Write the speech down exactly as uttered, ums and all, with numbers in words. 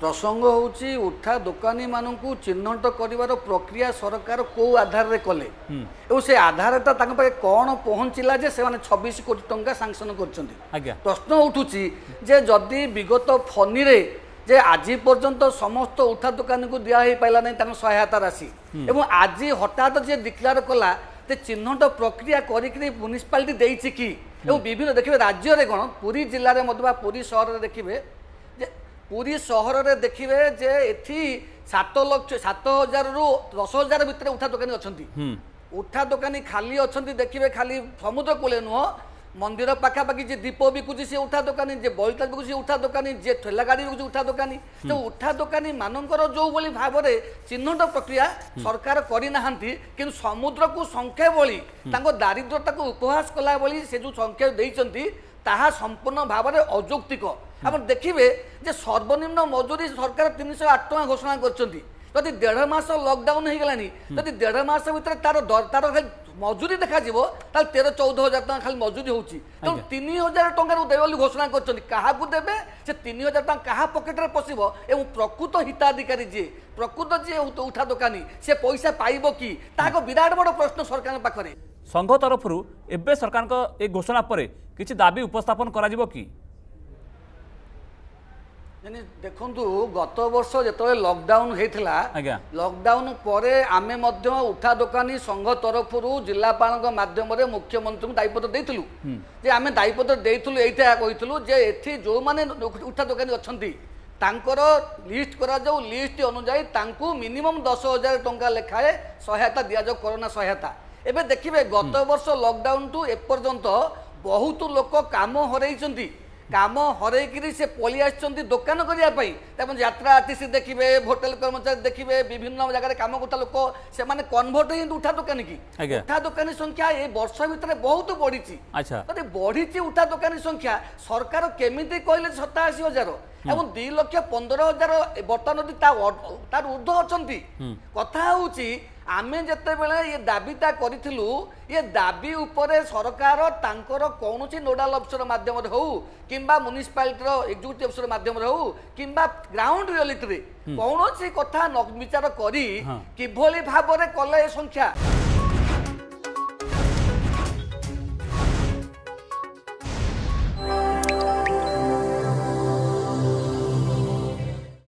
प्रसंग होची उठा दुकानी मानू चिन्हट कर प्रक्रिया सरकार कौ आधार रे कले और से आधार कौन पहुँचला जे से छब्बीस कोटी टंका सांक्शन कर प्रश्न उठुची जे जदि विगत फनी रे जे आज पर्यंत समस्त उठा दुकानी को दिया ही पाइला नहीं सहायता राशि एवं आज हठात जे डिक्लेयर कला ते चिन्हट प्रक्रिया करी म्युनिसिपालिटी देइछि कि एवं विभिन्न देखिए राज्य रे कौन पुरी जिले में मधुबा पुरी सहर रे देखिए जे पुरी सहर रे देखिए जे एथि सात लक्ष सात हजार रु दस हजार भितर उठा दुकानी अच्छा उठा दुकानी खाली अच्छा देखिए खाली समुद्र कूले नुह मंदिर पाखापाखि जे दीप बिकुची सी उठा दुकानी जे बलता बिकुची उठा दुकानी जे ठेला गाड़ी बिकुची उठा दुकानी तो उठा दुकानी मानकर जो बोली भाव में चिन्हट प्रक्रिया सरकार करना कि समुद्र को संख्या भली दारिद्रता को उपहास कला भली से जो संख्या देइचंती ताहा संपूर्ण भाव में अयौक्तिक आप देखिए जे सर्वनिम्न मजूरी सरकार तीन सौ आठ टका घोषणा करछंती जदि डेढ़ मास लॉकडाउन हो गलानी जदि डेढ़ मास भीतर तार तार मजूरी देखा तेरह चौदह हजार टका खाली मजूरी होची तो तीन हजार टंका देवे घोषणा कर देवे से तीन हजार टका क्या पकेट में पशिब एवं प्रकृत हिताधिकारी जी प्रकृत जी उठा दुकानी से पैसा पाइब कि ताको विराट बड़ प्रश्न सरकार पाखरे संघ तरफ एवं सरकार ए घोषणा पर किसी दाबी उपस्थापन करा कि देखु गत वर्ष जो लॉकडाउन होता लॉकडाउन पर आमे मध्य उठा दुकानी संघ तरफ जिलापाल माध्यम मुख्यमंत्री को दायीपत्र देलु जे आमे दायीपत्र देलु यहीटा कहूँ जे एथि जो माने उठा दुकानी अच्छा लिस्ट करा जाऊ लिस्ट अनुजाई मिनिमम दस हजार टंका लेखाए सहायता दि जाऊ कोरोना सहायता एबे देखिए गत वर्ष लॉकडाउन टू एपर्यंत बहुत लोक काम हरई काम हरई से पलि आसछंती दुकान करने यात्रा आर्टिस्ट देखिए होटेल कर्मचारी देखिए विभिन्न जगह काम करता लोक से माने कन्वर्ट ही उठा दुकानी की उठा दुकानी संख्या ये वर्ष भितर बहुत बढ़ी जब बढ़ी उठा दुकानी संख्या सरकार केमिति कहले सताशी हजार एवं दुई लक्ष पंदर हजार बर्तमान तार ऊर्ध अच्छा कथा हूँ आमे जते बेले ये दाबीटा करिथिलु ये दाबी उपरे सरकार तांकर कौनसी नोडाल अफसर माध्यम हो किंबा म्युनिसिपालिटी एग्जीक्यूटिव अफसर माध्यम हो किंबा ग्राउंड रियलिटी रे कौनसी कथा न विचार करी किभली भाबरे कले संख्या